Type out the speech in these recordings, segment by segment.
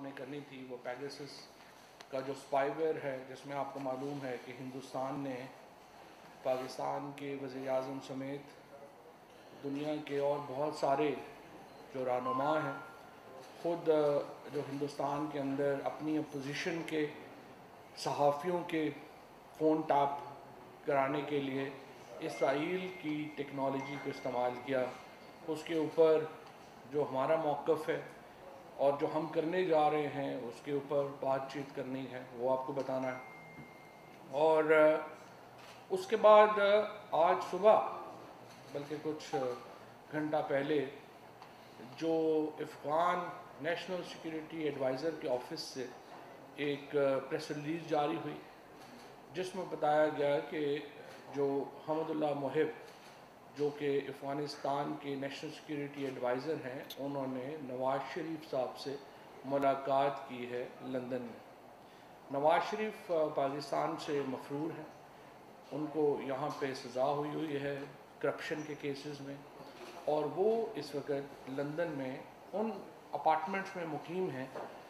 نے کرنی تھی وہ پیگاسس کا جو اسپائی ویئر ہے، جس میں آپ کو معلوم ہے کہ ہندوستان نے پاکستان کے وزیر اعظم سمیت دنیا کے اور بہت سارے جو رہنما ہیں، خود جو ہندوستان کے اندر اپنی اپوزیشن کے صحافیوں کے فون ٹیپ کرانے کے لیے اسرائیل کی ٹیکنالوجی کو استعمال کیا. اس کے اوپر جو ہمارا موقف ہے اور جو ہم کرنے جا رہے ہیں اس کے اوپر بات چیت کرنی ہے، وہ آپ کو بتانا ہے. اور اس کے بعد آج صبح بلکہ کچھ گھنٹہ پہلے جو افغان نیشنل سیکیورٹی ایڈوائزر کے آفس سے ایک پریس ریلیز جاری ہوئی، جس میں بتایا گیا کہ جو حمد اللہ محب جو کہ افغانستان کے نیشنل سیکیورٹی ایڈوائزر ہیں، انہوں نے نواز شریف صاحب سے ملاقات کی ہے لندن میں. نواز شریف پاکستان سے مفرور ہیں، ان کو یہاں پہ سزا ہوئی ہے کرپشن کے کیسز میں، اور وہ اس وقت لندن میں ان اپارٹمنٹس میں مقیم ہیں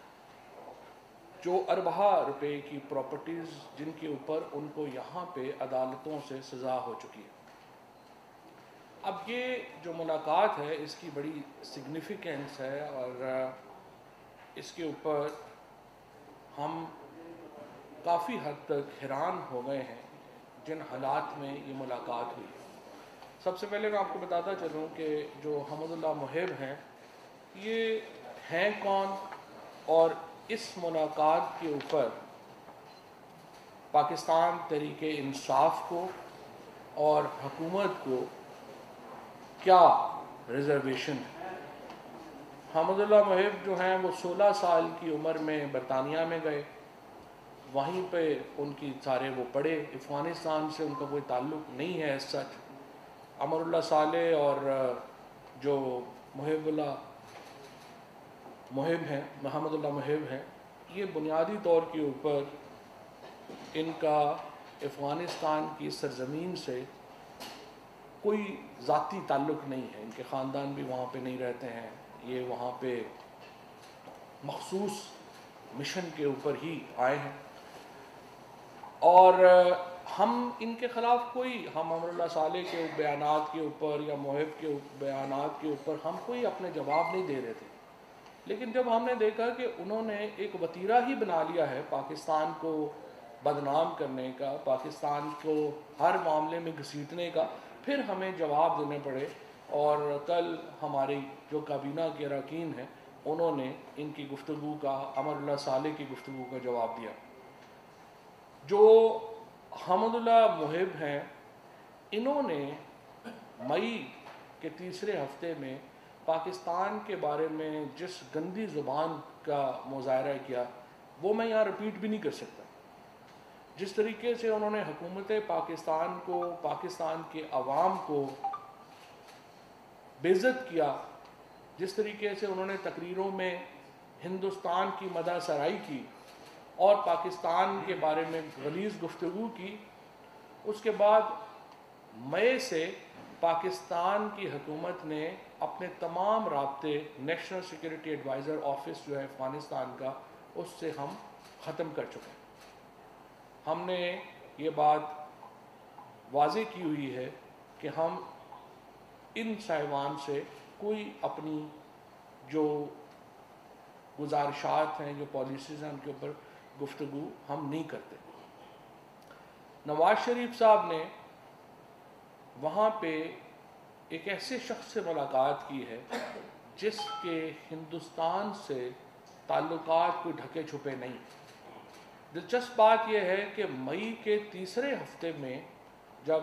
جو اربہ روپے کی پراپرٹیز جن کے اوپر ان کو یہاں پہ عدالتوں سے سزا ہو چکی ہے. اب یہ جو ملاقات ہے اس کی بڑی سگنیفیکنس ہے، اور اس کے اوپر ہم کافی حد تک حیران ہو گئے ہیں جن حالات میں یہ ملاقات ہوئی. سب سے پہلے میں آپ کو بتاتا چلوں کہ جو حمد اللہ محب ہیں یہ ہیں کون، اور اس ملاقات کے اوپر پاکستان تحریک انصاف کو اور حکومت کو کیا ریزرویشن ہے. حمد اللہ محب جو ہیں وہ 16 سال کی عمر میں برطانیہ میں گئے، وہیں پہ ان کی سارے وہ پڑھے. افغانستان سے ان کا کوئی تعلق نہیں ہے ایز سچ. امر اللہ صالح اور جو محب ہیں، محمد اللہ محب ہیں، یہ بنیادی طور کے اوپر ان کا افغانستان کی سرزمین سے کوئی ذاتی تعلق نہیں ہے. ان کے خاندان بھی وہاں پہ نہیں رہتے ہیں، یہ وہاں پہ مخصوص مشن کے اوپر ہی آئے ہیں. اور ہم ان کے خلاف ہم امر اللہ صالح کے بیانات کے اوپر یا محب کے بیانات کے اوپر ہم کوئی اپنے جواب نہیں دے رہے تھے. لیکن جب ہم نے دیکھا کہ انہوں نے ایک وتیرہ ہی بنا لیا ہے پاکستان کو بدنام کرنے کا، پاکستان کو ہر معاملے میں گھسیٹنے کا، پھر ہمیں جواب دینے پڑے. اور کل ہماری جو کابینہ کے اراکین ہیں انہوں نے ان کی گفتگو کا، امر اللہ صالح کی گفتگو کا جواب دیا. جو حمد اللہ محب ہیں انہوں نے مئی کے تیسرے ہفتے میں پاکستان کے بارے میں جس گندی زبان کا مظاہرہ کیا وہ میں یہاں رپیٹ بھی نہیں کر سکتا. جس طریقے سے انہوں نے حکومت پاکستان کو، پاکستان کے عوام کو بے عزت کیا، جس طریقے سے انہوں نے تقریروں میں ہندوستان کی مدح سرائی کی اور پاکستان کے بارے میں غلیظ گفتگو کی، اس کے بعد مئی سے پاکستان کی حکومت نے اپنے تمام رابطے نیشنل سیکیورٹی ایڈوائزر آفس جو ہے افغانستان کا، اس سے ہم ختم کر چکے ہیں. ہم نے یہ بات واضح کی ہوئی ہے کہ ہم ان صاحبان سے کوئی اپنی جو گزارشات ہیں، جو پالیسیز ہیں، ان کے اوپر گفتگو ہم نہیں کرتے. نواز شریف صاحب نے وہاں پہ ایک ایسے شخص سے ملاقات کی ہے جس کے ہندوستان سے تعلقات کوئی ڈھکے چھپے نہیں. دلچسپ بات یہ ہے کہ مئی کے تیسرے ہفتے میں جب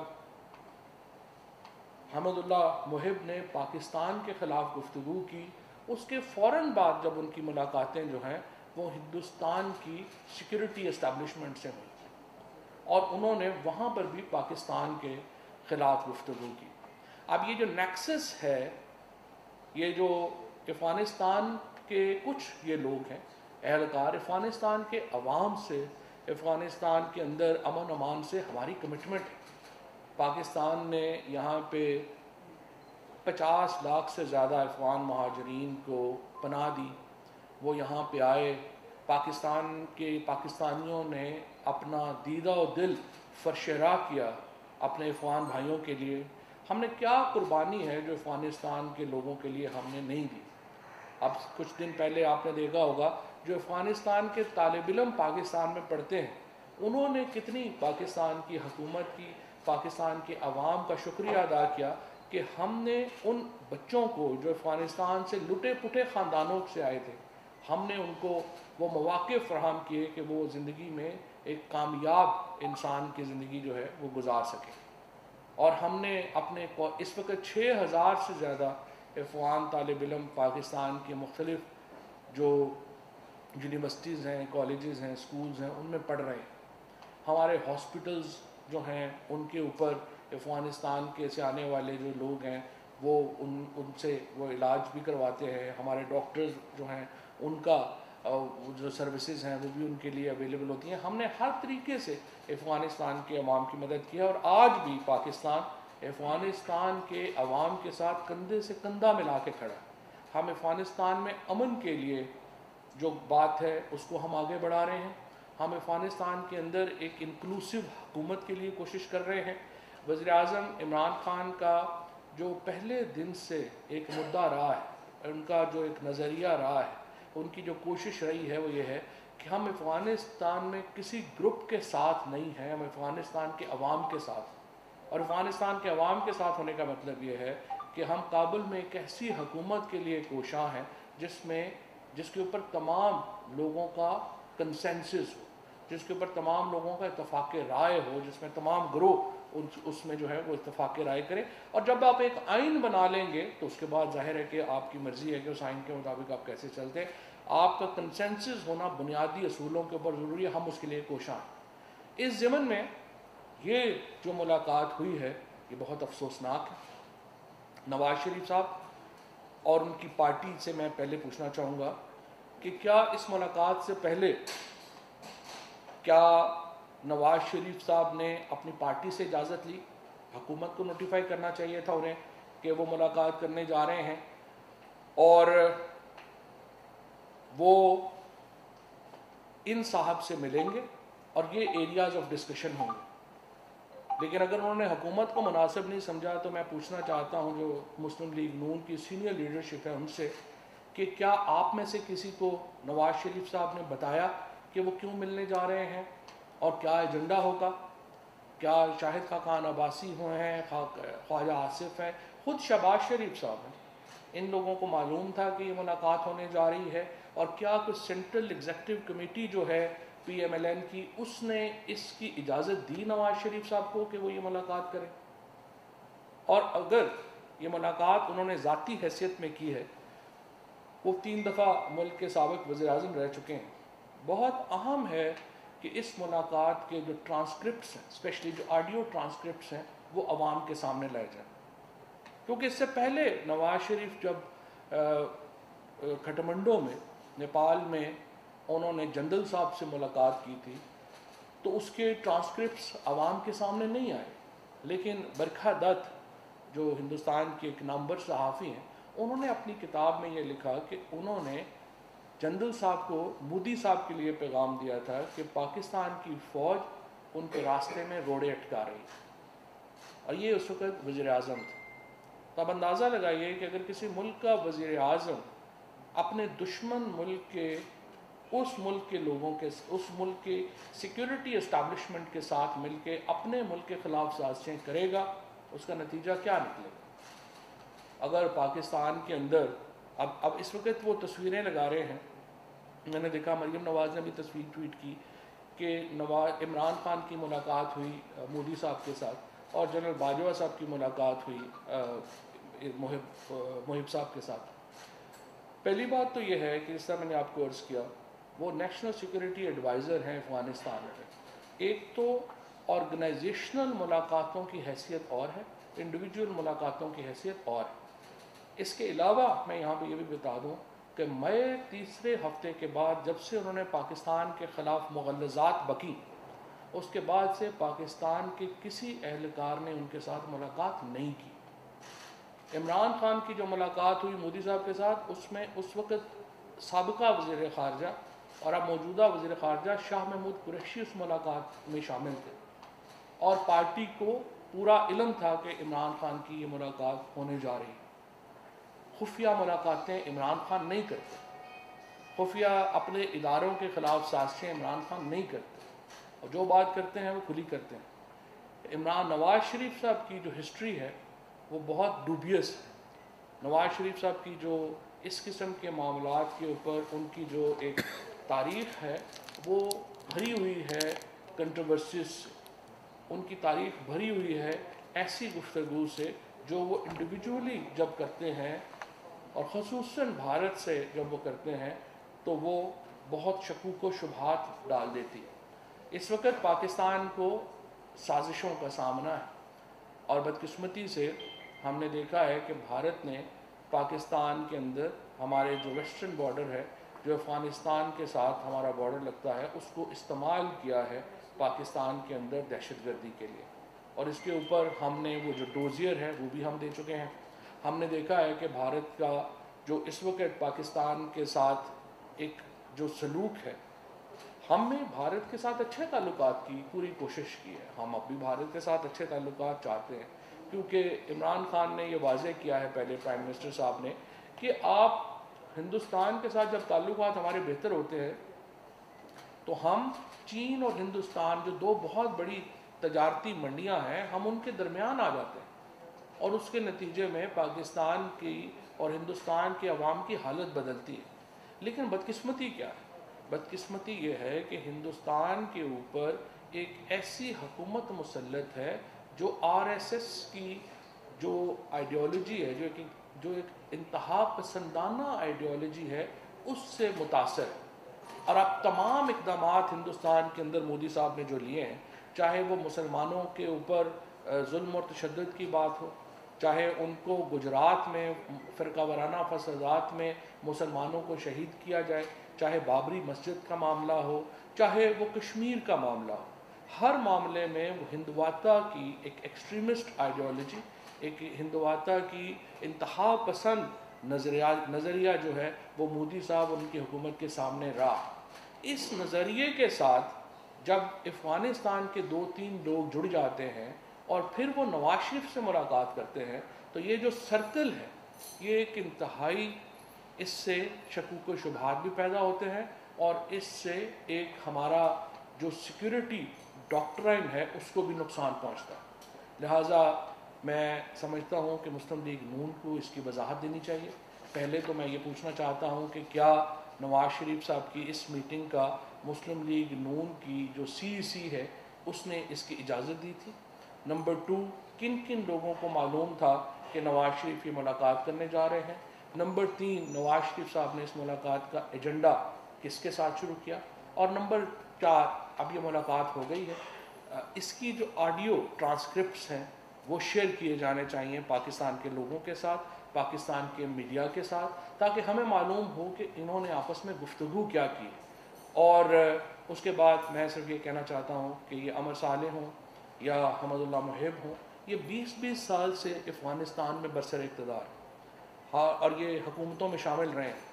حمد اللہ محب نے پاکستان کے خلاف گفتگو کی، اس کے فوراً بعد جب ان کی ملاقاتیں جو ہیں وہ ہندوستان کی سیکیورٹی اسٹیبلشمنٹ سے ہوئی اور انہوں نے وہاں پر بھی پاکستان کے خلاف گفتگو کی. اب یہ جو نیکسس ہے، یہ جو افغانستان کے کچھ یہ لوگ ہیں اہلکار، افغانستان کے عوام سے، افغانستان کے اندر امن و امان سے ہماری کمٹمنٹ ہے. پاکستان نے یہاں پہ 50 لاکھ سے زیادہ افغان مہاجرین کو پناہ دی. وہ یہاں پہ آئے، پاکستان کے پاکستانیوں نے اپنا دیدہ و دل فرش راہ کیا اپنے افغان بھائیوں کے لیے. ہم نے کیا قربانی ہے جو افغانستان کے لوگوں کے لیے ہم نے نہیں دی؟ اب کچھ دن پہلے آپ نے دیکھا ہوگا جو افغانستان کے طالب علم پاکستان میں پڑھتے ہیں انہوں نے کتنی پاکستان کی حکومت کی، پاکستان کے عوام کا شکریہ ادا کیا کہ ہم نے ان بچوں کو جو افغانستان سے لٹے پٹے خاندانوں سے آئے تھے، ہم نے ان کو وہ مواقع فراہم کیے کہ وہ زندگی میں ایک کامیاب انسان کی زندگی جو ہے وہ گزار سکیں. اور ہم نے اپنے اس وقت 6000 سے زیادہ افغان طالب علم پاکستان کے مختلف جو یونیورسٹیز ہیں، کالجز ہیں، سکولز ہیں، ان میں پڑھ رہے ہیں. ہمارے ہاسپٹلز جو ہیں ان کے اوپر افغانستان کے سے آنے والے جو لوگ ہیں وہ ان سے وہ علاج بھی کرواتے ہیں. ہمارے ڈاکٹرز جو ہیں ان کا جو سروسز ہیں وہ بھی ان کے لیے اویلیبل ہوتی ہیں. ہم نے ہر طریقے سے افغانستان کے عوام کی مدد کی ہے، اور آج بھی پاکستان افغانستان کے عوام کے ساتھ کندھے سے کندھا ملا کے کھڑا ہے. ہم افغانستان میں امن کے لیے جو بات ہے اس کو ہم آگے بڑھا رہے ہیں. ہم افغانستان کے اندر ایک انکلوسیو حکومت کے لیے کوشش کر رہے ہیں. وزیر اعظم عمران خان کا جو پہلے دن سے ایک مدعا رہا ہے، ان کا جو ایک نظریہ رہا ہے، ان کی جو کوشش رہی ہے وہ یہ ہے کہ ہم افغانستان میں کسی گروپ کے ساتھ نہیں ہیں، ہم افغانستان کے عوام کے ساتھ. اور افغانستان کے عوام کے ساتھ ہونے کا مطلب یہ ہے کہ ہم کابل میں ایک ایسی حکومت کے لیے کوشاں ہیں جس کے اوپر تمام لوگوں کا کنسنسس ہو، جس کے اوپر تمام لوگوں کا اتفاق رائے ہو، جس میں تمام گروہ اس میں جو ہے وہ اتفاق رائے کریں. اور جب آپ ایک آئین بنا لیں گے تو اس کے بعد ظاہر ہے کہ آپ کی مرضی ہے کہ اس آئین کے مطابق آپ کیسے چلتے ہیں. آپ کا کنسنسس ہونا بنیادی اصولوں کے اوپر ضروری ہے. ہم اس کے لیے کوشاں ہیں. اس ضمن میں یہ جو ملاقات ہوئی ہے یہ بہت افسوسناک ہے. نواز شریف صاحب اور ان کی پارٹی سے میں پہلے پوچھنا چاہوں گا کہ کیا اس ملاقات سے پہلے کیا نواز شریف صاحب نے اپنی پارٹی سے اجازت لی؟ حکومت کو نوٹیفائی کرنا چاہیے تھا انہیں کہ وہ ملاقات کرنے جا رہے ہیں اور وہ ان صاحب سے ملیں گے اور یہ ایریاز آف ڈسکشن ہوں گے. لیکن اگر انہوں نے حکومت کو مناسب نہیں سمجھا تو میں پوچھنا چاہتا ہوں جو مسلم لیگ نون کی سینئر لیڈرشپ ہے ان سے کہ کیا آپ میں سے کسی کو نواز شریف صاحب نے بتایا کہ وہ کیوں ملنے جا رہے ہیں اور کیا ایجنڈا ہوگا؟ کیا شاہد خاقان عباسی ہوئے ہیں، خواجہ آصف ہیں، خود شہباز شریف صاحب ہیں، ان لوگوں کو معلوم تھا کہ یہ ملاقات ہونے جا رہی ہے؟ اور کیا کچھ سینٹرل ایگزیکٹو کمیٹی جو ہے پی ایم ایل این کی اس نے اس کی اجازت دی نواز شریف صاحب کو کہ وہ یہ ملاقات کریں؟ اور اگر یہ ملاقات انہوں نے ذاتی حیثیت میں کی ہے، وہ 3 دفعہ ملک کے سابق وزیر اعظم رہ چکے ہیں، بہت اہم ہے کہ اس ملاقات کے جو ٹرانسکرپٹس ہیں، اسپیشلی جو آڈیو ٹرانسکرپٹس ہیں، وہ عوام کے سامنے لائے جائیں. کیونکہ اس سے پہلے نواز شریف جب کھٹمنڈو میں نیپال میں انہوں نے جنرل صاحب سے ملاقات کی تھی تو اس کے ٹرانسکرپٹس عوام کے سامنے نہیں آئے. لیکن برکھا دت جو ہندوستان کے ایک نامور صحافی ہیں، انہوں نے اپنی کتاب میں یہ لکھا کہ انہوں نے جنرل صاحب کو مودی صاحب کے لیے پیغام دیا تھا کہ پاکستان کی فوج ان کے راستے میں روڑے اٹکا رہی ہے، اور یہ اس وقت وزیر اعظم تھا. تو اب اندازہ لگائیے کہ اگر کسی ملک کا وزیر اعظم اپنے دشمن ملک کے اس ملک کے لوگوں کے اس ملک کے سیکیورٹی اسٹیبلشمنٹ کے ساتھ مل کے اپنے ملک کے خلاف سازشیں کرے گا، اس کا نتیجہ کیا نکلے گا؟ اگر پاکستان کے اندر اب اس وقت وہ تصویریں لگا رہے ہیں، میں نے دیکھا مریم نواز نے بھی تصویر ٹویٹ کی کہ عمران خان کی ملاقات ہوئی مودی صاحب کے ساتھ اور جنرل باجوہ صاحب کی ملاقات ہوئی محب صاحب کے ساتھ. پہلی بات تو یہ ہے کہ جس طرح میں نے آپ کو عرض کیا وہ نیشنل سیکورٹی ایڈوائزر ہیں افغانستان میں. ایک تو آرگنائزیشنل ملاقاتوں کی حیثیت اور ہے، انڈیویجول ملاقاتوں کی حیثیت اور ہے. اس کے علاوہ میں یہاں پہ یہ بھی بتا دوں کہ مئی تیسرے ہفتے کے بعد جب سے انہوں نے پاکستان کے خلاف مغلظات بکی، اس کے بعد سے پاکستان کے کسی اہلکار نے ان کے ساتھ ملاقات نہیں کی. عمران خان کی جو ملاقات ہوئی مودی صاحب کے ساتھ اس میں اس وقت सबका वज़ीर ख़ारजा और अब मौजूदा वज़ीर ख़ारजा शाह महमूद कुरैशी उस मुलाकात में शामिल थे, और पार्टी को पूरा इल्म था कि इमरान खान की ये मुलाकात होने जा रही। खुफिया मुलाकातें इमरान खान नहीं करते, खुफिया अपने इदारों के ख़िलाफ़ साजिशें इमरान खान नहीं करते, और जो बात करते हैं वो खुली करते हैं। नवाज़ शरीफ साहब की जो हिस्ट्री है वो बहुत डूबियस है। नवाज़ शरीफ साहब की जो इस किस्म के मामलात के ऊपर उनकी जो एक तारीख़ है वो भरी हुई है कंट्रोवर्सीज से, उनकी तारीख़ भरी हुई है ऐसी गुफ्तगू से जो वो इंडिविजुअली जब करते हैं और ख़ुसूसन भारत से जब वो करते हैं तो वो बहुत शकूक व शुबहात डाल देती है। इस वक्त पाकिस्तान को साजिशों का सामना है, और बदकिस्मती से हमने देखा है कि भारत ने पाकिस्तान के अंदर हमारे जो वेस्टर्न बॉर्डर है, जो अफ़गानिस्तान के साथ हमारा बॉर्डर लगता है, उसको इस्तेमाल किया है पाकिस्तान के अंदर दहशतगर्दी के लिए, और इसके ऊपर हमने वो जो डोजियर है वो भी हम दे चुके हैं। हमने देखा है कि भारत का जो इस वक्त पाकिस्तान के साथ एक जो सलूक है, हमने भारत के साथ अच्छे ताल्लुकात की पूरी कोशिश की है, हम अब भी भारत के साथ अच्छे ताल्लुकात चाहते हैं, क्योंकि इमरान खान ने ये वाज़ेह किया है पहले प्राइम मिनिस्टर साहब ने कि आप हिंदुस्तान के साथ जब ताल्लुकात हमारे बेहतर होते हैं तो हम चीन और हिंदुस्तान जो दो बहुत बड़ी तजारती मंडियां हैं, हम उनके दरमियान आ जाते हैं, और उसके नतीजे में पाकिस्तान की और हिंदुस्तान के अवाम की हालत बदलती है। लेकिन बदकिस्मती क्या है? बदकिस्मती ये है कि हिंदुस्तान के ऊपर एक ऐसी हुकूमत मुसल्लत है जो RSS की जो आइडियोलॉजी है, जो एक इंतहा पसंदाना आइडियोलॉजी है, उससे मुतासर है। और अब तमाम इक़दामात हिंदुस्तान के अंदर मोदी साहब ने जो लिए हैं, चाहे वो मुसलमानों के ऊपर जुल्म और तशद्दुद की बात हो, चाहे उनको गुजरात में फ़िरका वाराना फसादात में मुसलमानों को शहीद किया जाए, चाहे बाबरी मस्जिद का मामला हो, चाहे वो कश्मीर का मामला हो, हर मामले में वो हिंदवाता की एक एक्सट्रीमिस्ट आइडियोलॉजी, एक हिंदवाता की इंतहा पसंद नज़रिया जो है वो मोदी साहब उनकी हुकूमत के सामने रहा। इस नज़रिए के साथ जब अफ़गानिस्तान के 2-3 लोग जुड़ जाते हैं और फिर वो नवाज शरीफ से मुलाकात करते हैं, तो ये जो सर्कल है ये एक इंतहाई, इससे शकूक व शुबहात भी पैदा होते हैं, और इससे एक हमारा जो सिक्योरिटी डॉक्ट्राइन है उसको भी नुकसान पहुंचता है। लिहाजा मैं समझता हूं कि मुस्लिम लीग नून को इसकी वजाहत देनी चाहिए। पहले तो मैं ये पूछना चाहता हूं कि क्या नवाज शरीफ साहब की इस मीटिंग का मुस्लिम लीग नून की जो CEC है उसने इसकी इजाज़त दी थी? नंबर 2, किन किन लोगों को मालूम था कि नवाज शरीफ की मुलाकात करने जा रहे हैं? नंबर 3, नवाज शरीफ साहब ने इस मुलाकात का एजेंडा किसके साथ शुरू किया? और नंबर 4, अब ये मुलाकात हो गई है, इसकी जो ऑडियो ट्रांसक्रिप्ट्स हैं वो शेयर किए जाने चाहिए पाकिस्तान के लोगों के साथ, पाकिस्तान के मीडिया के साथ, ताकि हमें मालूम हो कि इन्होंने आपस में गुफ्तगू क्या की। और उसके बाद मैं सिर्फ ये कहना चाहता हूँ कि ये अमर साले हों या हमदुल्ला मुहिब हों, ये 20-20 साल से अफ़गानिस्तान में बरसर इक़्तिदार, हाँ, और ये हुकूमतों में शामिल रहे हैं।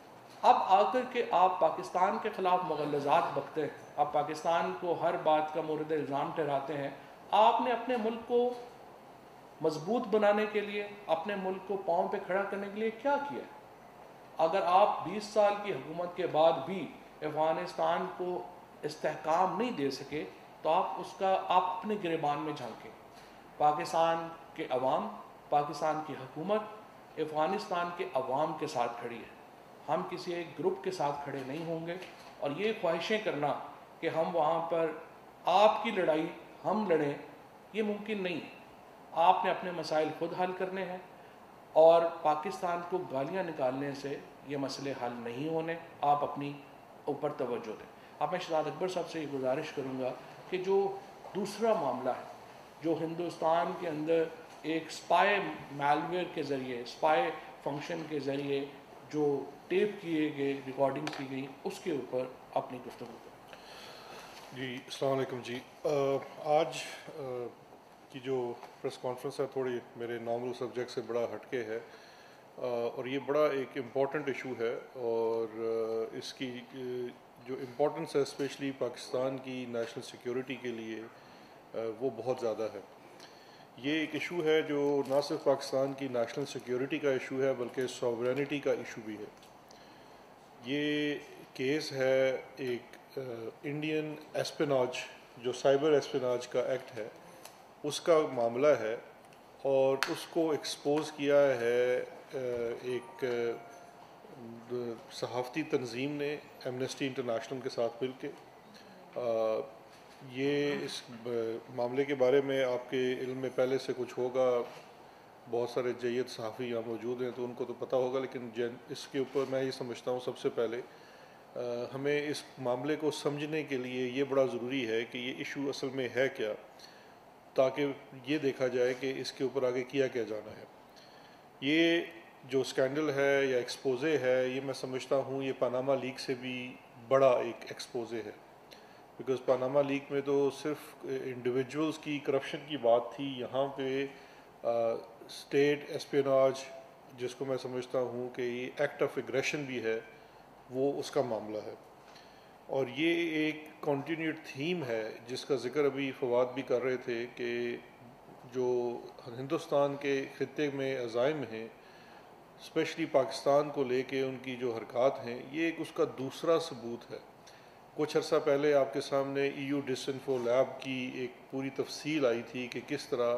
अब आकर के आप पाकिस्तान के ख़िलाफ़ मुग़ल्लज़ात बकते हैं, आप पाकिस्तान को हर बात का मोरद इल्ज़ाम ठहराते हैं। आपने अपने मुल्क को मजबूत बनाने के लिए, अपने मुल्क को पाँव पे खड़ा करने के लिए क्या किया? अगर आप 20 साल की हुकूमत के बाद भी अफ़गानिस्तान को इस्तेहकाम नहीं दे सके तो आप अपने गिरेबान में झांकें। पाकिस्तान के अवाम, पाकिस्तान की हुकूमत अफ़गानिस्तान के अवाम के साथ खड़ी है, हम किसी एक ग्रुप के साथ खड़े नहीं होंगे। और ये ख्वाहिशें करना कि हम वहाँ पर आपकी लड़ाई हम लड़ें, ये मुमकिन नहीं है। आपने अपने मसाइल खुद हल करने हैं, और पाकिस्तान को गालियाँ निकालने से ये मसले हल नहीं होने। आप अपनी ऊपर तवज्जो दें। अब मैं शहजाद अकबर साहब से ये गुजारिश करूँगा कि जो दूसरा मामला है, जो हिंदुस्तान के अंदर एक स्पाई मैलवेयर के ज़रिए, स्पाई फंक्शन के ज़रिए जो टेप किए गए, रिकॉर्डिंग की गई, उसके ऊपर अपनी गुफ्तगू करें। जी, अस्सलाम वालेकुम जी। आज की जो प्रेस कॉन्फ्रेंस है थोड़ी मेरे नॉर्मल सब्जेक्ट से बड़ा हटके है। اور یہ بڑا ایک امپورٹنٹ ایشو ہے، اور اس کی جو امپورٹنس ہے اسپیشلی پاکستان کی نیشنل سیکیورٹی کے لیے وہ بہت زیادہ ہے۔ یہ ایک ایشو ہے جو نہ صرف پاکستان کی نیشنل سیکیورٹی کا ایشو ہے بلکہ سوورینٹی کا ایشو بھی ہے۔ یہ کیس ہے ایک انڈین ایسپیناج، جو سائبر ایسپیناج کا ایکٹ ہے اس کا معاملہ ہے، اور اس کو ایکسپوز کیا ہے ایک صحافتی تنظیم نے ایمنسٹی انٹرنیشنل کے ساتھ مل کے۔ یہ اس معاملے کے بارے میں آپ کے علم میں پہلے سے کچھ ہوگا، بہت سارے جید صحافی یہاں موجود ہیں تو ان کو تو پتہ ہوگا، لیکن اس کے اوپر میں یہ سمجھتا ہوں سب سے پہلے ہمیں اس معاملے کو سمجھنے کے لیے یہ بڑا ضروری ہے کہ یہ ایشو اصل میں ہے کیا، تاکہ یہ دیکھا جائے کہ اس کے اوپر آگے کیا جانا ہے۔ یہ جو اسکینڈل ہے یا ایکسپوزے ہے، یہ میں سمجھتا ہوں یہ پاناما لیک سے بھی بڑا ایک ایکسپوزے ہے، بیکاز پاناما لیک میں تو صرف انڈیویجولز کی کرپشن کی بات تھی، یہاں پہ اسٹیٹ اسپیناج، جس کو میں سمجھتا ہوں کہ یہ ایکٹ آف ایگریشن بھی ہے، وہ اس کا معاملہ ہے۔ اور یہ ایک کنٹینیوڈ تھیم ہے جس کا ذکر ابھی فواد بھی کر رہے تھے، کہ جو ہندوستان کے خطے میں عزائم ہیں اسپیشلی پاکستان کو لے کے ان کی جو حرکات ہیں، یہ ایک اس کا دوسرا ثبوت ہے۔ کچھ عرصہ پہلے آپ کے سامنے ڈس انفو لیب کی ایک پوری تفصیل آئی تھی کہ کس طرح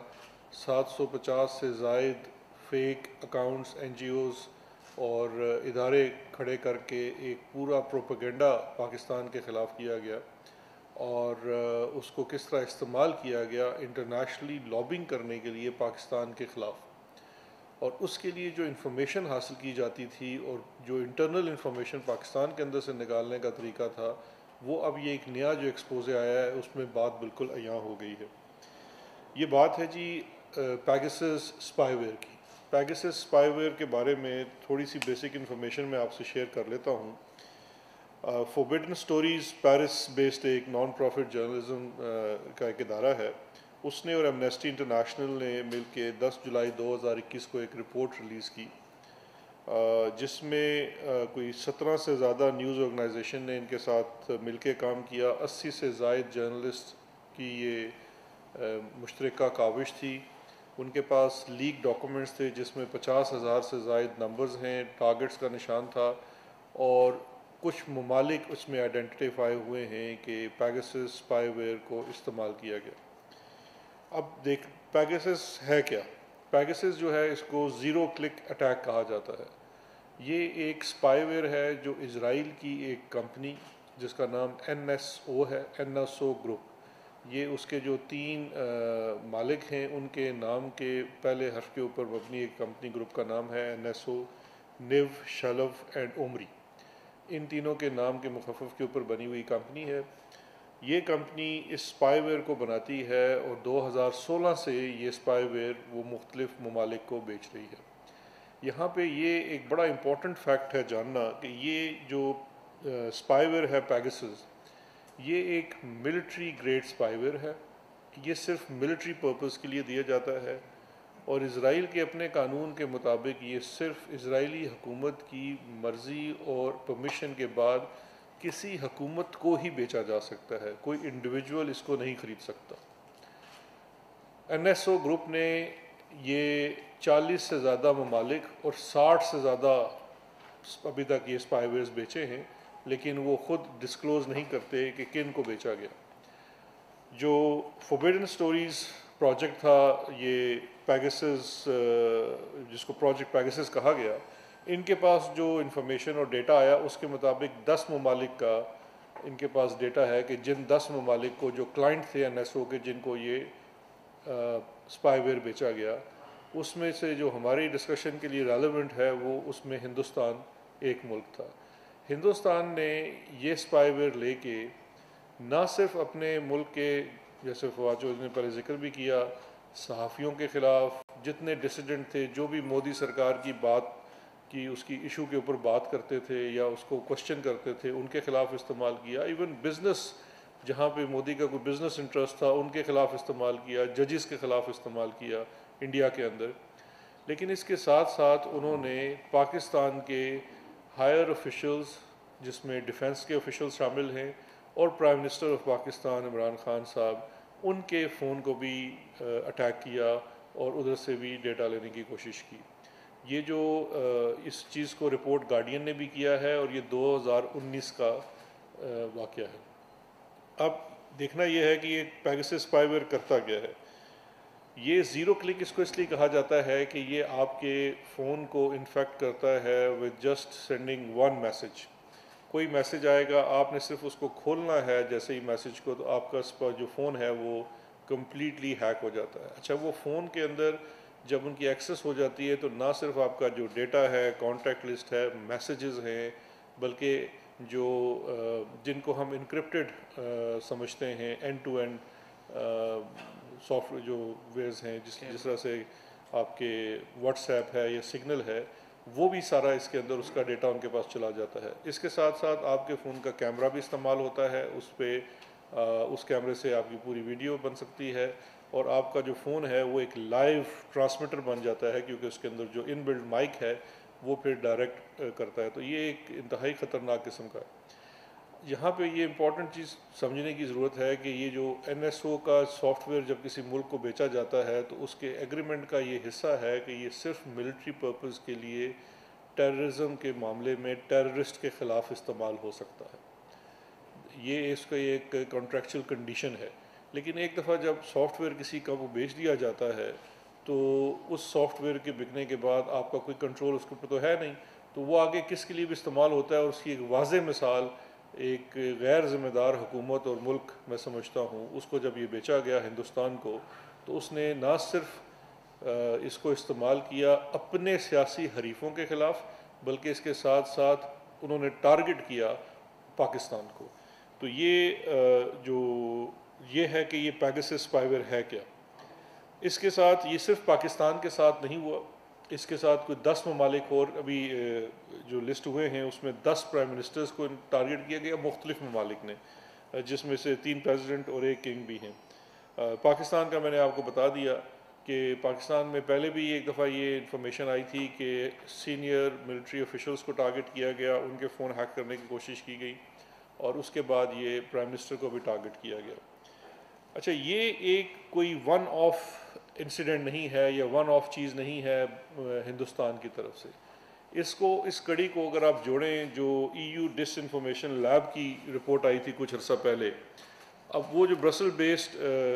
750 سے زائد fake accounts, N G Os اور ادارے کھڑے کر کے ایک پورا پروپیگنڈا پاکستان کے خلاف کیا گیا، اور اس کو کس طرح استعمال کیا گیا انٹرنیشنلی لابنگ کرنے کے لیے پاکستان کے خلاف، اور اس کے لیے جو انفارمیشن حاصل کی جاتی تھی اور جو انٹرنل انفارمیشن پاکستان کے اندر سے نکالنے کا طریقہ تھا، وہ اب یہ ایک نیا جو ایکسپوزے آیا ہے اس میں بات بالکل عیاں ہو گئی ہے۔ یہ بات ہے جی پیگسس اسپائی ویئر کی۔ پیگسس اسپائی ویئر کے بارے میں تھوڑی سی بیسک انفارمیشن میں آپ سے شیئر کر لیتا ہوں۔ فوربڈن اسٹوریز پیرس بیسڈ ایک نان پروفٹ جرنلزم کا ایک ادارہ ہے، اس نے اور ایمنسٹی انٹرنیشنل نے مل کے 10 جولائی 2021 کو ایک رپورٹ ریلیز کی، جس میں کوئی 17 سے زیادہ نیوز آرگنائزیشن نے ان کے ساتھ مل کے کام کیا۔ 80 سے زائد جرنلسٹ کی یہ مشترکہ کاوش تھی۔ ان کے پاس لیک ڈاکومنٹس تھے جس میں 50,000 سے زائد نمبرز ہیں، ٹارگٹس کا نشان تھا، اور کچھ ممالک اس میں آئیڈینٹیفائی ہوئے ہیں کہ پیگسس اسپائی ویئر کو استعمال کیا گیا۔ اب پیگسس ہے کیا؟ پیگسس جو ہے اس کو زیرو کلک اٹیک کہا جاتا ہے۔ یہ ایک اسپائی ویئر ہے جو اسرائیل کی ایک کمپنی جس کا نام NSO ہے، NSO گروپ، یہ اس کے جو 3 مالک ہیں ان کے نام کے پہلے حرف کے اوپر مبنی ایک کمپنی گروپ کا نام ہے NSO، نیو، شلو اینڈ عمری، ان تینوں کے نام کے مخفف کے اوپر بنی ہوئی کمپنی ہے۔ یہ کمپنی اس اسپائی ویئر کو بناتی ہے اور 2016 سے یہ اسپائی ویئر وہ مختلف ممالک کو بیچ رہی ہے۔ یہاں پہ یہ ایک بڑا امپورٹنٹ فیکٹ ہے جاننا کہ یہ جو اسپائی ویئر ہے پیگسس، یہ ایک ملٹری گریڈ اسپائی ویئر ہے، یہ صرف ملٹری پرپز کے لیے دیا جاتا ہے، اور اسرائیل کے اپنے قانون کے مطابق یہ صرف اسرائیلی حکومت کی مرضی اور پرمیشن کے بعد کسی حکومت کو ہی بیچا جا سکتا ہے، کوئی انڈیویجول اس کو نہیں خرید سکتا۔ NSO گروپ نے یہ 40 سے زیادہ ممالک اور 60 سے زیادہ ابھی تک یہ اسپائی ویئرز بیچے ہیں، لیکن وہ خود ڈسکلوز نہیں کرتے کہ کن کو بیچا گیا۔ جو فوربڈن اسٹوریز پروجیکٹ تھا، یہ پیگسس، جس کو پروجیکٹ پیگسس کہا گیا، ان کے پاس جو انفارمیشن اور ڈیٹا آیا اس کے مطابق 10 ممالک کا ان کے پاس ڈیٹا ہے کہ جن 10 ممالک کو جو کلائنٹ تھے NSO کے جن کو یہ اسپائی ویئر بیچا گیا، اس میں سے جو ہماری ڈسکشن کے لیے ریلیونٹ ہے وہ اس میں ہندوستان ایک ملک تھا۔ ہندوستان نے یہ اسپائی ویئر لے کے نہ صرف اپنے ملک کے، جیسے فواد نے پہلے ذکر بھی کیا، صحافیوں کے خلاف جتنے ڈسیڈنٹ تھے، جو بھی مودی سرکار کی بات کی اس کی ایشو کے اوپر بات کرتے تھے یا اس کو کوشچن کرتے تھے، ان کے خلاف استعمال کیا۔ ایون بزنس، جہاں پہ مودی کا کوئی بزنس انٹرسٹ تھا، ان کے خلاف استعمال کیا، ججز کے خلاف استعمال کیا انڈیا کے اندر۔ لیکن اس کے ساتھ ساتھ انہوں نے پاکستان کے ہائر آفیشلز، جس میں ڈیفنس کے آفیشل شامل ہیں، اور prime minister of Pakistan Imran Khan صاحب، ان کے فون کو بھی اٹیک کیا اور ادھر سے بھی ڈیٹا لینے کی کوشش کی۔ یہ جو اس چیز کو رپورٹ گارڈین نے بھی کیا ہے، اور یہ 2019 کا واقعہ ہے۔ اب دیکھنا یہ ہے کہ یہ پیگاسس اسپائی ویئر کرتا کیا ہے۔ یہ زیرو کلک اس کو اس لیے کہا جاتا ہے کہ یہ آپ کے فون کو انفیکٹ کرتا ہے with just sending one message. کوئی میسج آئے گا، آپ نے صرف اس کو کھولنا ہے جیسے ہی میسج کو، تو آپ کا جو فون ہے وہ کمپلیٹلی ہیک ہو جاتا ہے۔ اچھا، وہ فون کے اندر جب ان کی ایکسیس ہو جاتی ہے تو نہ صرف آپ کا جو ڈیٹا ہے، کانٹیکٹ لسٹ ہے، میسیجز ہیں، بلکہ جو جن کو ہم انکرپٹڈ سمجھتے ہیں، end to end software جو ویئرز ہیں، جس طرح سے آپ کے واٹس ایپ ہے یا سگنل ہے، وہ بھی سارا اس کے اندر اس کا ڈیٹا ان کے پاس چلا جاتا ہے۔ اس کے ساتھ ساتھ آپ کے فون کا کیمرہ بھی استعمال ہوتا ہے، اس پہ اس کیمرے سے آپ کی پوری ویڈیو بن سکتی ہے، اور آپ کا جو فون ہے وہ ایک لائیو ٹرانسمیٹر بن جاتا ہے، کیونکہ اس کے اندر جو ان بلڈ مائک ہے وہ پھر ڈائریکٹ کرتا ہے۔ تو یہ ایک انتہائی خطرناک قسم کا ہے۔ یہاں پہ یہ امپورٹنٹ چیز سمجھنے کی ضرورت ہے کہ یہ جو NSO کا سافٹ ویئر جب کسی ملک کو بیچا جاتا ہے تو اس کے ایگریمنٹ کا یہ حصہ ہے کہ یہ صرف ملٹری پرپز کے لیے ٹیررزم کے معاملے میں ٹیررسٹ کے خلاف استعمال ہو سکتا ہے۔ یہ اس کا ایک کانٹریکچوئل کنڈیشن ہے۔ لیکن ایک دفعہ جب سافٹ ویئر کسی کا وہ بیچ دیا جاتا ہے تو اس سافٹ ویئر کے بکنے کے بعد آپ کا کوئی کنٹرول اس کے اوپر تو ہے نہیں، تو وہ آگے کس کے لیے بھی استعمال ہوتا ہے۔ اور اس کی ایک واضح مثال ایک غیر ذمہ دار حکومت اور ملک میں سمجھتا ہوں، اس کو جب یہ بیچا گیا ہندوستان کو، تو اس نے نہ صرف اس کو استعمال کیا اپنے سیاسی حریفوں کے خلاف، بلکہ اس کے ساتھ ساتھ انہوں نے ٹارگٹ کیا پاکستان کو۔ تو یہ ہے کہ یہ پیگاسس اسپائی ویئر ہے کیا۔ اس کے ساتھ یہ صرف پاکستان کے ساتھ نہیں ہوا، اس کے ساتھ کوئی 10 ممالک اور ابھی جو لسٹ ہوئے ہیں اس میں 10 پرائم منسٹرز کو ٹارگٹ کیا گیا، مختلف ممالک نے، جس میں سے 3 پریزیڈنٹ اور 1 کنگ بھی ہیں۔ پاکستان کا میں نے آپ کو بتا دیا کہ پاکستان میں پہلے بھی ایک دفعہ یہ انفارمیشن آئی تھی کہ سینئر ملٹری آفیشلز کو ٹارگٹ کیا گیا، ان کے فون ہیک کرنے کی کوشش کی گئی، اور اس کے بعد یہ پرائم منسٹر کو بھی ٹارگٹ کیا گیا۔ اچھا، یہ ایک کوئی ون آف انسیڈنٹ نہیں ہے یا ون آف چیز نہیں ہے ہندوستان کی طرف سے۔ اس کڑی کو اگر آپ جوڑیں، جو EU ڈس انفارمیشن لیب کی رپورٹ آئی تھی کچھ عرصہ پہلے، اب وہ جو برسل بیسڈ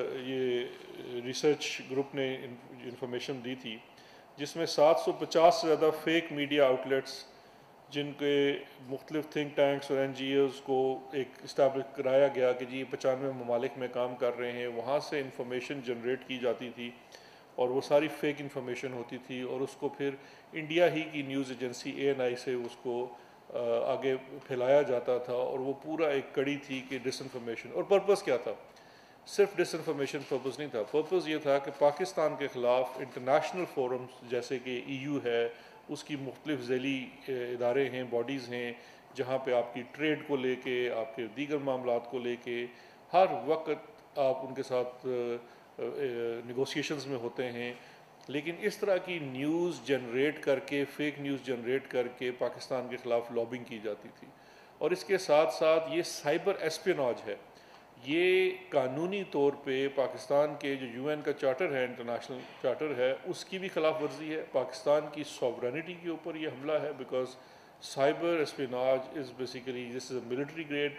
یہ ریسرچ گروپ نے انفارمیشن دی تھی، جس میں 750 سے زیادہ فیک میڈیا آؤٹلیٹس، جن کے مختلف تھنک ٹینکس اور NGOs کو ایک اسٹیبلش کرایا گیا کہ جی 95 ممالک میں کام کر رہے ہیں، وہاں سے انفارمیشن جنریٹ کی جاتی تھی، اور وہ ساری فیک انفارمیشن ہوتی تھی، اور اس کو پھر انڈیا ہی کی نیوز ایجنسی ANI سے اس کو آگے پھیلایا جاتا تھا، اور وہ پورا ایک کڑی تھی کہ ڈس انفارمیشن۔ اور پرپس کیا تھا؟ صرف ڈس انفارمیشن پرپس نہیں تھا، پرپس یہ تھا کہ پاکستان کے خلاف انٹرنیشنل فورمز جیسے کہ EU ہے، اس کی مختلف ذیلی ادارے ہیں، باڈیز ہیں، جہاں پہ آپ کی ٹریڈ کو لے کے، آپ کے دیگر معاملات کو لے کے ہر وقت آپ ان کے ساتھ نیگوسیشنز میں ہوتے ہیں۔ لیکن اس طرح کی نیوز جنریٹ کر کے، فیک نیوز جنریٹ کر کے پاکستان کے خلاف لابنگ کی جاتی تھی۔ اور اس کے ساتھ ساتھ یہ سائبر ایسپیناج ہے، یہ قانونی طور پہ پاکستان کے جو UN کا چارٹر ہے، انٹرنیشنل چارٹر ہے، اس کی بھی خلاف ورزی ہے، پاکستان کی سوورنٹی کے اوپر یہ حملہ ہے، because cyber espionage is basically this is a military grade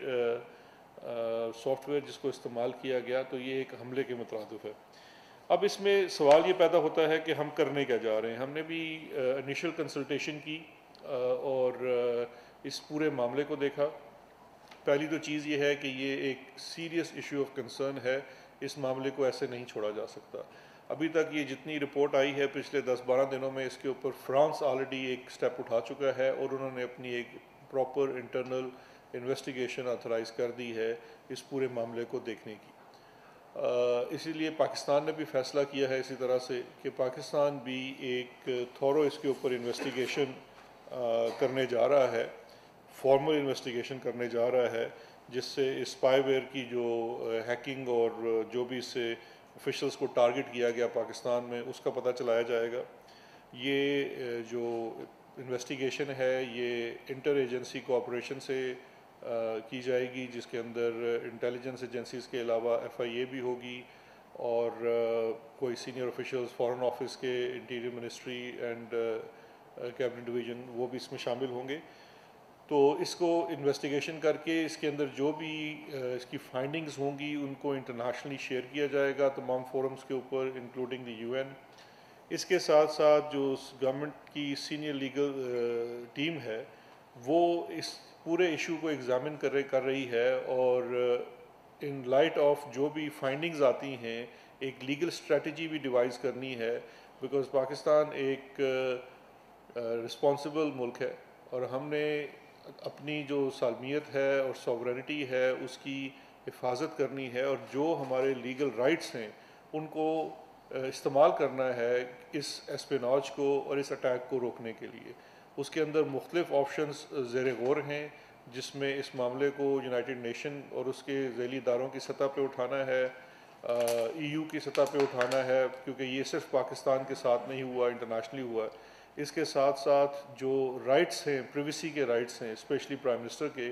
software جس کو استعمال کیا گیا، تو یہ ایک حملے کے مترادف ہے۔ اب اس میں سوال یہ پیدا ہوتا ہے کہ ہم کرنے کیا جا رہے ہیں۔ ہم نے بھی انیشل کنسلٹیشن کی اور اس پورے معاملے کو دیکھا۔ پہلی تو چیز یہ ہے کہ یہ ایک سیریس ایشو آف کنسرن ہے، اس معاملے کو ایسے نہیں چھوڑا جا سکتا۔ ابھی تک یہ جتنی رپورٹ آئی ہے پچھلے 10-12 دنوں میں، اس کے اوپر فرانس آلریڈی ایک سٹیپ اٹھا چکا ہے، اور انہوں نے اپنی ایک پراپر انٹرنل انویسٹیگیشن آتھرائز کر دی ہے اس پورے معاملے کو دیکھنے کی۔ اسی لیے پاکستان نے بھی فیصلہ کیا ہے اسی طرح سے کہ پاکستان بھی ایک تھورو اس کے اوپر انویسٹیگیشن کرنے جا رہا ہے، فارمل انویسٹیگیشن کرنے جا رہا ہے، جس سے اسپائی ویئر کی جو ہیکنگ اور جو بھی اس سے آفیشلز کو ٹارگٹ کیا گیا پاکستان میں، اس کا پتہ چلایا جائے گا۔ یہ جو انویسٹیگیشن ہے یہ انٹر ایجنسی کوآپریشن سے کی جائے گی، جس کے اندر انٹیلیجنس ایجنسیز کے علاوہ FIA بھی ہوگی اور کوئی سینئر آفیشلز فارن آفس کے، interior ministry and cabinet division, وہ بھی اس میں شامل ہوں گے۔ تو اس کو انویسٹیگیشن کر کے اس کے اندر جو بھی اس کی فائنڈنگز ہوں گی ان کو انٹرنیشنلی شیئر کیا جائے گا تمام فورمز کے اوپر، انکلوڈنگ دی UN۔ اس کے ساتھ ساتھ جو گورنمنٹ کی سینئر لیگل ٹیم ہے وہ اس پورے ایشو کو ایگزامن کر رہی ہے، اور ان لائٹ آف جو بھی فائنڈنگز آتی ہیں ایک لیگل اسٹریٹجی بھی ڈیوائز کرنی ہے، بیکاز پاکستان ایک رسپانسبل ملک ہے اور ہم نے اپنی جو سالمیت ہے اور سوورنٹی ہے اس کی حفاظت کرنی ہے، اور جو ہمارے لیگل رائٹس ہیں ان کو استعمال کرنا ہے اس اسپیناج کو اور اس اٹیک کو روکنے کے لیے۔ اس کے اندر مختلف آپشنز زیر غور ہیں، جس میں اس معاملے کو یونائٹڈ نیشن اور اس کے ذیلی اداروں کی سطح پہ اٹھانا ہے، EU کی سطح پہ اٹھانا ہے، کیونکہ یہ صرف پاکستان کے ساتھ نہیں ہوا، انٹرنیشنلی ہوا ہے۔ اس کے ساتھ ساتھ جو رائٹس ہیں، پریویسی کے رائٹس ہیں، اسپیشلی پرائم منسٹر کے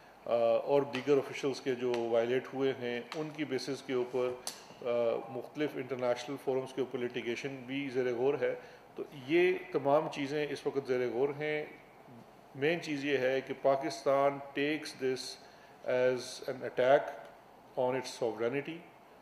اور دیگر آفیشلز کے جو وائلیٹ ہوئے ہیں، ان کی بیسس کے اوپر مختلف انٹرنیشنل فورمز کے اوپر لیٹیگیشن بھی زیر غور ہے۔ تو یہ تمام چیزیں اس وقت زیر غور ہیں۔ مین چیز یہ ہے کہ Pakistan takes this as an attack on its sovereignty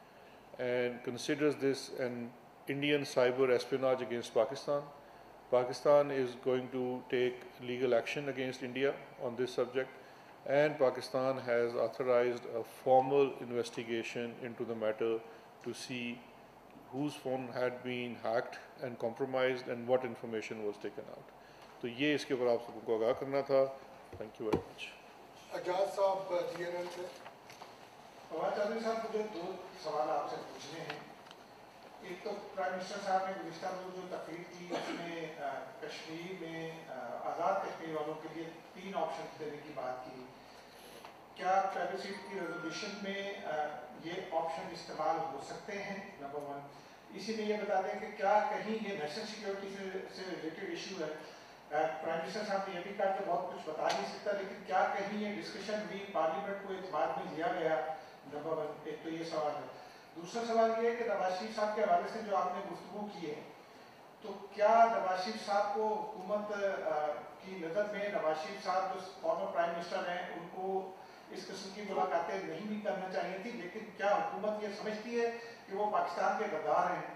and considers this an Indian cyber espionage against Pakistan. Pakistan is going to take legal action against India on this subject, and Pakistan has authorized a formal investigation into the matter to see whose phone had been hacked and compromised and what information was taken out. تو یہ اس کے اوپر آپ سب کو آگاہ کرنا تھا۔ Thank you very much. Ijaz صاحب TNN سے۔ فواد چودھری صاحب، مجھے دو سوال آپ سے پوچھنے ہیں۔ ایک تو پرائم منسٹر صاحب نے گزشتہ روز جو تقریر کی اس میں کشمیر میں آزاد کشمیر والوں کے لیے 3 آپشن دینے کی بات کی۔ کیا پرائیویسی کی ریزولوشن میں یہ آپشن استعمال ہو سکتے ہیں؟ نمبر 1۔ اسی میں یہ بتا دیں کہ کیا کہیں یہ نیشنل سیکیورٹی سے ریلیٹڈ ایشو ہے؟ پرائم منسٹر صاحب نے یہ بھی کہا کہ بہت کچھ بتا نہیں سکتا، لیکن کیا کہیں یہ ڈسکشن بھی پارلیمنٹ کو اعتبار میں لیا گیا؟ نمبر 1۔ ایک تو یہ سوال ہے۔ دوسرا سوال یہ ہے کہ نواز شریف صاحب کے حوالے سے جو آپ نے گفتگو کی ہے، تو کیا نواز شریف صاحب کو حکومت کی نظر میں نواز شریف صاحب جو فارمر پرائم منسٹر ہیں ان کو اس قسم کی ملاقاتیں نہیں بھی کرنا چاہیے تھی، لیکن کیا حکومت یہ سمجھتی ہے کہ وہ پاکستان کے غدار ہیں؟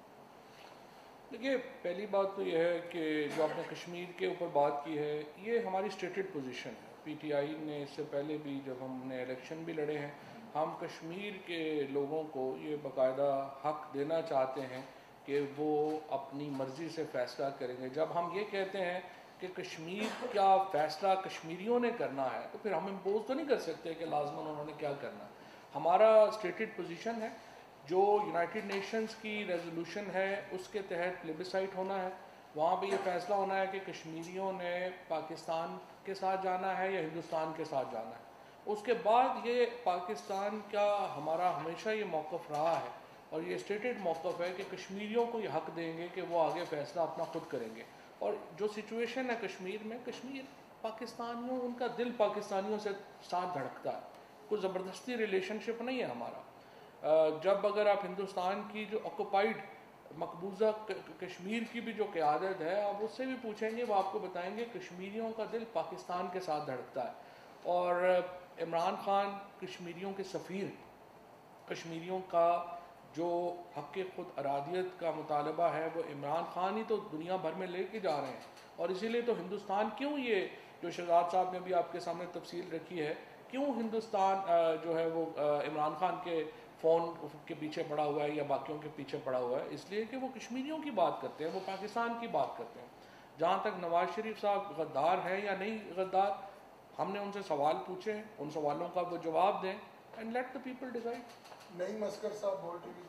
دیکھیے، پہلی بات تو یہ ہے کہ جو آپ نے کشمیر کے اوپر بات کی ہے یہ ہماری اسٹیٹڈ پوزیشن ہے۔ PTI نے اس سے پہلے بھی جب ہم نے الیکشن بھی لڑے ہیں، ہم کشمیر کے لوگوں کو یہ باقاعدہ حق دینا چاہتے ہیں کہ وہ اپنی مرضی سے فیصلہ کریں گے۔ جب ہم یہ کہتے ہیں کہ کشمیر کا فیصلہ کشمیریوں نے کرنا ہے تو پھر ہم امپوز تو نہیں کر سکتے کہ لازماً انہوں نے کیا کرنا ہے۔ ہمارا اسٹیٹڈ پوزیشن ہے، جو یونائٹڈ نیشنز کی ریزولوشن ہے اس کے تحت پلیبسائٹ ہونا ہے، وہاں پہ یہ فیصلہ ہونا ہے کہ کشمیریوں نے پاکستان کے ساتھ جانا ہے یا ہندوستان کے ساتھ جانا ہے۔ اس کے بعد یہ پاکستان کا ہمارا ہمیشہ یہ موقف رہا ہے اور یہ اسٹیٹڈ موقف ہے کہ کشمیریوں کو یہ حق دیں گے کہ وہ آگے فیصلہ اپنا خود کریں گے۔ اور جو سچویشن ہے کشمیر میں، کشمیر پاکستانیوں، ان کا دل پاکستانیوں سے ساتھ دھڑکتا ہے، کوئی زبردستی ریلیشن شپ نہیں ہے ہمارا۔ جب اگر آپ ہندوستان کی جو آکوپائڈ مقبوضہ کشمیر کی بھی جو قیادت ہے، آپ اس سے بھی پوچھیں گے، وہ آپ کو بتائیں گے کشمیریوں کا دل پاکستان کے ساتھ دھڑکتا ہے۔ اور عمران خان کشمیریوں کے سفیر، کشمیریوں کا جو حق خود ارادیت کا مطالبہ ہے وہ عمران خان ہی تو دنیا بھر میں لے کے جا رہے ہیں، اور اسی لیے تو ہندوستان کیوں، یہ جو شہزاد صاحب نے بھی آپ کے سامنے تفصیل رکھی ہے، کیوں ہندوستان جو ہے وہ عمران خان کے فون کے پیچھے پڑا ہوا ہے یا باقیوں کے پیچھے پڑا ہوا ہے، اس لیے کہ وہ کشمیریوں کی بات کرتے ہیں، وہ پاکستان کی بات کرتے ہیں۔ جہاں تک نواز شریف صاحب غدار ہیں یا نہیں غدار، ہم نے ان سے سوال پوچھے ہیں، ان سوالوں کا وہ جواب دیں، and let the people decide. Naeem Askar صاحب بول رہی ہیں۔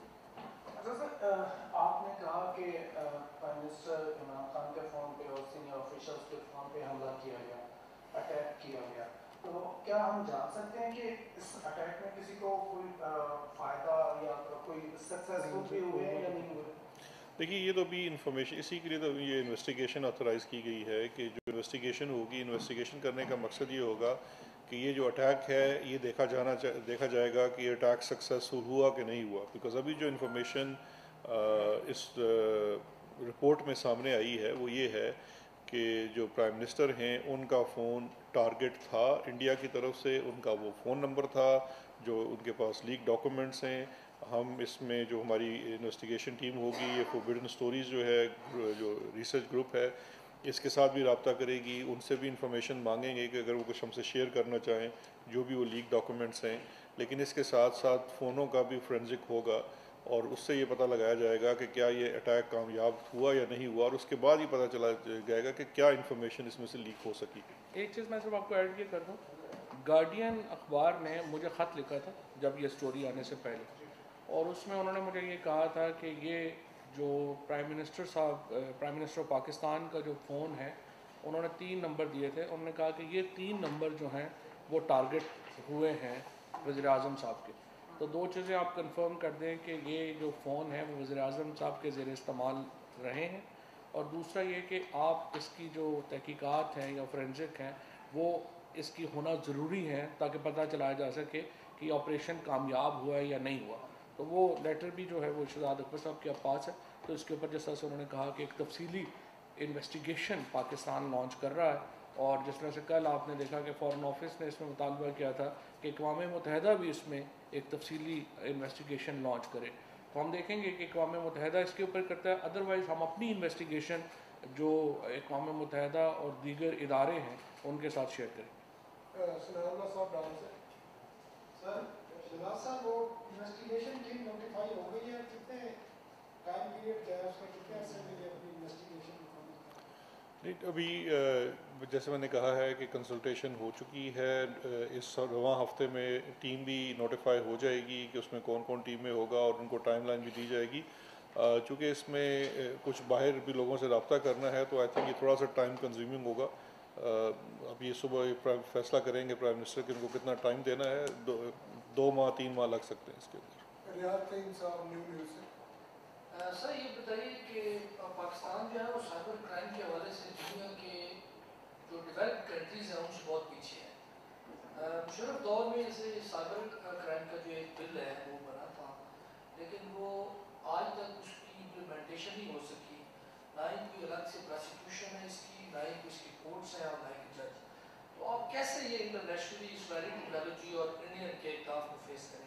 آپ نے کہا کہ پرائم منسٹر عمران خان کے فون پہ اور سینئر آفیشلز کے فون پہ حملہ کیا گیا، اٹیک کیا گیا، تو کیا ہم جان سکتے ہیں کہ اس اٹیک میں کسی کو کوئی فائدہ یا کوئی سکسیسفل بھی ہوئے ہیں یا نہیں ہوئے؟ دیکھیے یہ تو ابھی انفارمیشن، اسی کے لیے تو یہ انویسٹیگیشن آتھورائز کی گئی ہے کہ جو انویسٹیگیشن ہوگی، انویسٹیگیشن کرنے کا مقصد یہ ہوگا کہ یہ جو اٹیک ہے یہ دیکھا جائے گا کہ یہ اٹیک سکسیسفل ہوا کہ نہیں ہوا. بیکاز ابھی جو انفارمیشن اس رپورٹ میں سامنے آئی ہے وہ یہ ہے کہ جو پرائم منسٹر ہیں ان کا فون ٹارگٹ تھا انڈیا کی طرف سے، ان کا وہ فون نمبر تھا، جو ان کے پاس لیک ڈاکومنٹس ہیں. ہم اس میں جو ہماری انویسٹیگیشن ٹیم ہوگی، یہ فوربڈن اسٹوریز جو ہے جو ریسرچ گروپ ہے اس کے ساتھ بھی رابطہ کرے گی، ان سے بھی انفارمیشن مانگیں گے کہ اگر وہ کچھ ہم سے شیئر کرنا چاہیں جو بھی وہ لیک ڈاکومنٹس ہیں. لیکن اس کے ساتھ ساتھ فونوں کا بھی فورینزک ہوگا اور اس سے یہ پتہ لگایا جائے گا کہ کیا یہ اٹیک کامیاب ہوا یا نہیں ہوا، اور اس کے بعد ہی پتہ چلا جائے گا کہ کیا انفارمیشن اس میں سے لیک ہو سکی. ایک چیز میں صرف آپ کو ایڈ یہ کر دوں، گارڈین اخبار نے مجھے خط لکھا تھا جب یہ سٹوری آنے سے پہلے، اور اس میں انہوں نے مجھے یہ کہا تھا کہ یہ جو پرائم منسٹر پاکستان کا جو فون ہے انہوں نے 3 نمبر دیے تھے. انہوں نے کہا کہ یہ 3 نمبر جو ہیں وہ ٹارگٹ ہوئے ہیں وزیر اعظم صاحب کے. تو 2 چیزیں آپ کنفرم کر دیں کہ یہ جو فون ہے وہ وزیر اعظم صاحب کے زیر استعمال رہے ہیں، اور دوسرا یہ کہ آپ اس کی جو تحقیقات ہیں یا فورینزک ہیں وہ اس کی ہونا ضروری ہے تاکہ پتہ چلایا جا سکے کہ یہ آپریشن کامیاب ہوا ہے یا نہیں ہوا. تو وہ لیٹر بھی جو ہے وہ شہزاد اکبر صاحب کے پاس ہے. تو اس کے اوپر جس طرح سے انہوں نے کہا کہ ایک تفصیلی انویسٹیگیشن پاکستان لانچ کر رہا ہے، اور جس طرح سے کل آپ نے دیکھا کہ فارن آفس نے اس میں مطالبہ کیا تھا کہ اقوام متحدہ بھی اس میں ایک تفصیلی انویسٹیگیشن لانچ کرے. تو ہم دیکھیں گے کہ اقوام متحدہ اس کے اوپر کرتا ہے، ادروائز ہم اپنی انویسٹیگیشن جو اقوام متحدہ اور دیگر ادارے ہیں ان کے ساتھ شیئر کریں. سنار اللہ صاحب ڈان سے سر شہزاد صاحب وہ انویسٹیگیشن ٹیم نوٹیفائی ہو گئی ہے، کتنے ٹائم پیریڈ کیا ہے اس میں، کتنے عرصے کے لیے اپنی انویسٹیگیشن؟ نہیں ابھی جیسے میں نے کہا ہے کہ کنسلٹیشن ہو چکی ہے، اس رواں ہفتے میں ٹیم بھی نوٹیفائی ہو جائے گی کہ اس میں کون کون ٹیم میں ہوگا، اور ان کو ٹائم لائن بھی دی جائے گی. چونکہ اس میں کچھ باہر بھی لوگوں سے رابطہ کرنا ہے تو آئی تھنک یہ تھوڑا سا ٹائم کنزیومنگ ہوگا. اب یہ صبح فیصلہ کریں گے پرائم منسٹر کہ ان کو کتنا ٹائم دینا ہے، 2 ماہ 3 ماہ لگ سکتے ہیں اس کے اندر. ریاض فہیم صاحب نیو نیوز سے. سر یہ بتائیے کہ پاکستان جو ہے وہ سائبر کرائم کے حوالے سے دنیا کے جو ڈیولپ کنٹریز ہیں ان سے بہت پیچھے ہیں. مشرف دور میں جیسے سائبر کرائم کا جو ایک بل ہے وہ بنا تھا، لیکن وہ آج تک اس کی امپلیمنٹیشن نہیں ہو سکی، نہ ہی کوئی الگ سے پروسیکیوشن ہے اس کی، نہ ہی کوئی اس کی کورٹس ہیں اور نہ ہی جج. تو آپ کیسے یہ انٹرنیشنلی اس ویری ٹیکنالوجی اور انڈین کے کام کو فیس کریں؟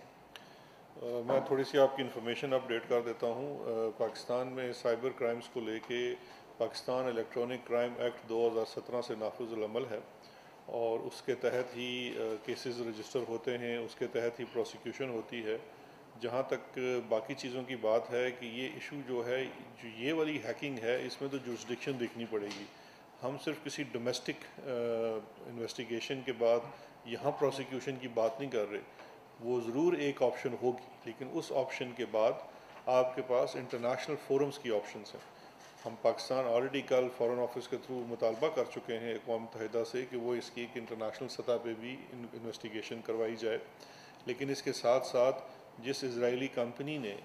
میں تھوڑی سی آپ کی انفارمیشن اپڈیٹ کر دیتا ہوں. پاکستان میں سائبر کرائمز کو لے کے پاکستان الیکٹرانک کرائم ایکٹ 2017 سے نافذ العمل ہے، اور اس کے تحت ہی کیسز رجسٹر ہوتے ہیں، اس کے تحت ہی پروسیکیوشن ہوتی ہے. جہاں تک باقی چیزوں کی بات ہے کہ یہ ایشو جو ہے، جو یہ والی ہیکنگ ہے، اس میں تو جورسڈکشن دیکھنی پڑے گی. ہم صرف کسی ڈومیسٹک انویسٹیگیشن کے بعد یہاں پروسیکیوشن کی بات نہیں کر رہے. وہ ضرور ایک آپشن ہوگی، لیکن اس آپشن کے بعد آپ کے پاس انٹرنیشنل فورمز کی آپشنز ہیں. ہم پاکستان آلریڈی کل فارن آفس کے تھرو مطالبہ کر چکے ہیں اقوام متحدہ سے کہ وہ اس کی ایک انٹرنیشنل سطح پہ بھی انویسٹیگیشن کروائی جائے. لیکن اس کے ساتھ ساتھ جس اسرائیلی کمپنی نے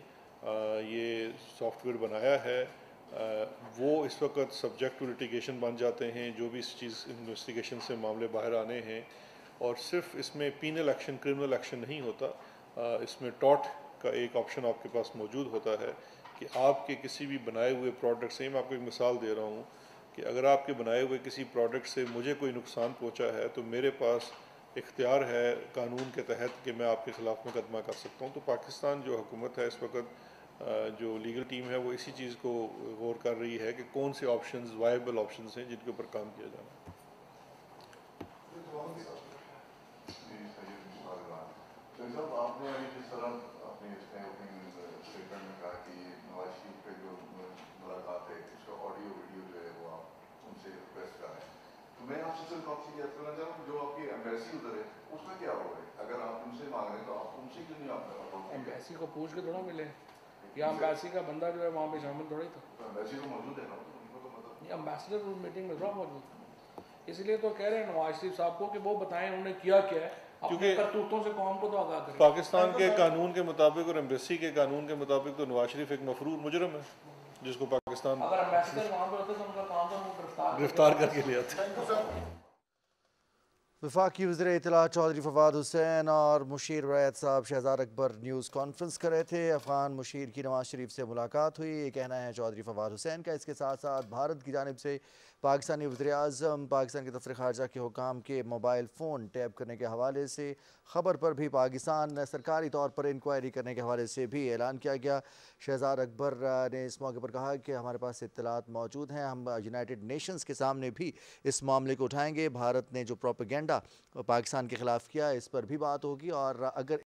یہ سافٹ ویئر بنایا ہے وہ اس وقت سبجیکٹ ٹو لٹیگیشن بن جاتے ہیں جو بھی اس چیز انویسٹیگیشن سے معاملے باہر آنے ہیں. اور صرف اس میں پینل ایکشن، کرمنل ایکشن نہیں ہوتا، اس میں ٹاٹ کا ایک آپشن آپ کے پاس موجود ہوتا ہے کہ آپ کے کسی بھی بنائے ہوئے پروڈکٹ سے، میں آپ کو ایک مثال دے رہا ہوں کہ اگر آپ کے بنائے ہوئے کسی پروڈکٹ سے مجھے کوئی نقصان پہنچا ہے تو میرے پاس اختیار ہے قانون کے تحت کہ میں آپ کے خلاف مقدمہ کر سکتا ہوں. تو پاکستان جو حکومت ہے اس وقت جو لیگل ٹیم ہے وہ اسی چیز کو غور کر رہی ہے کہ کون سے آپشنز وائبل آپشنز ہیں جن کے اوپر کام کیا جانا ہے. صاحب آپ نے ابھی جس طرح اپنے اس میں اسٹیٹمنٹ میں کہا کہ نواز شریف پہ جو ملاقات ہے اس کا آڈیو ویڈیو جو ہے وہ آپ ان سے ریکویسٹ کر رہے ہیں، تو میں آپ سے صرف آپ سے یہ کرنا چاہوں کہ جو آپ کی ایمبیسی ادھر ہے اس کا کیا ہو ہے؟ اگر آپ ان سے مانگ رہے ہیں تو آپ ان سے کیوں نہیں آپ ایمبیسی کو پوچھ کے تھوڑا ملے، یا ایمبیسی کا بندہ جو ہے وہاں پہ شامل تھوڑا ہی تھا. ایمبیسی تو موجود ہے نا، تو ان کو تو مطلب امبیسڈر میٹنگ میں تھوڑا موجود تھا. اس لیے تو کہہ رہے ہیں نواز شریف صاحب کو کہ وہ بتائیں انہوں نے کیا کیا ہے، اپنے کرتوتوں سے قوم کو تو آگاہ کریں. پاکستان کے قانون کے مطابق اور ایمبیسی کے قانون کے مطابق تو نواز شریف ایک مفرور مجرم ہے. जिसको पाकिस्तान अगर एम्बेसडर वहाँ पर होते तो उनका काम था वो गिरफ्तार करके ले आते। Thank you sir. वफाकी वज़ीर इत्तला चौधरी फवाद हुसैन और मुशीर रैत साहब शहजाद अकबर न्यूज़ कॉन्फ्रेंस कर रहे थे। अफ़गान मुशीर की नवाज शरीफ से मुलाकात हुई, ये कहना है चौधरी फवाद हुसैन का। इसके साथ साथ भारत की जानिब से पाकिस्तानी वज़ीर-ए-आज़म पाकिस्तान के दफ्तर ख़ारजा के हुकाम के मोबाइल फ़ोन टैप करने के हवाले से ख़बर पर भी पाकिस्तान सरकारी तौर पर इंक्वायरी करने के हवाले से भी ऐलान किया गया। शहजाद अकबर ने इस मौके पर कहा कि हमारे पास इत्तलात मौजूद हैं, हम यूनाइटेड नेशंस के सामने भी इस मामले को उठाएंगे। भारत ने जो प्रोपेगेंडा पाकिस्तान के ख़िलाफ़ किया, इस पर भी बात होगी और अगर